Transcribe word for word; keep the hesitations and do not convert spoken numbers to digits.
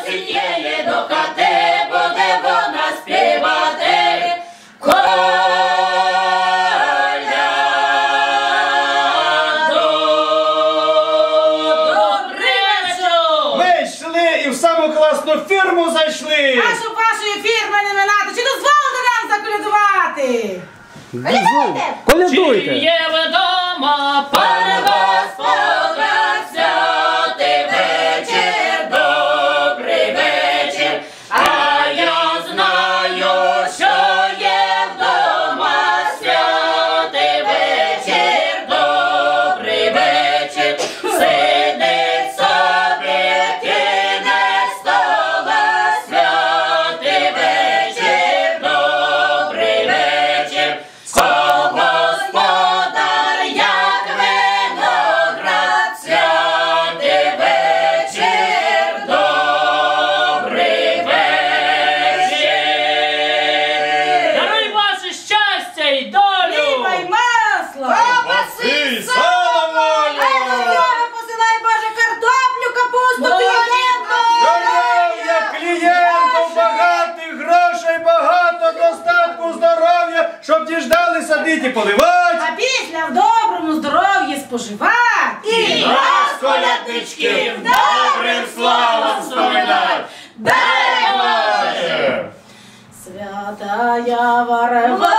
осінєє до хати, буде вона співати. Коляду. Добрий вечір! Ми йшли і в саму класну фірму зайшли. А щоб вашої фірми не минати, чи дозволите нам заколядувати? Колядуйте! Колядуйте! Чи є відома пане Господа, святий вечір, добрий вечір, а я знаю, що є вдома, святий вечір, добрий вечір, сидить собі кіне стола, святий вечір, добрий вечір. Господар, як виноград, святий вечір, добрий вечір. Даруй ваше щастя і долю. Хліба й масло! Ковбаси, сало! Ай, на здоров'я посилай, Боже, картоплю, капусту, піонетку! Здоров'я клієнтів, багатих грошей, багато достатку, здоров'я, щоб діждали садити, поливати. А після в доброму здоров'ї споживати! І нас, колядничків, добрим словом вспоминай. Дай Боже! Святая Варвара!